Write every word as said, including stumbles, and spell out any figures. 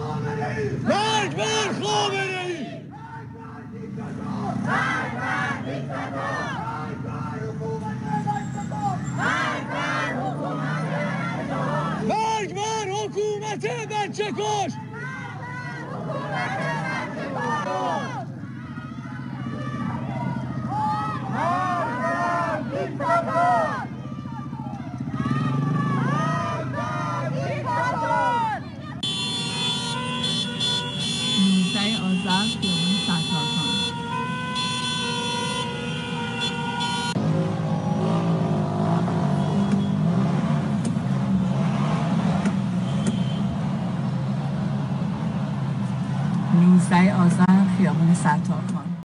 مرگ بر خامنه‌ای! مرگ بر حکومت بچه کش! نوزده آذر خیابان ستارخان. نوزده آذر خیابان ستارخان.